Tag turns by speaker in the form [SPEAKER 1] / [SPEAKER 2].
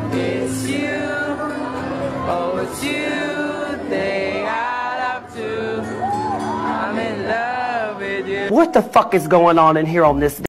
[SPEAKER 1] It's you, oh it's you, they add up to. I'm in love with you.
[SPEAKER 2] What the fuck is going on in here on this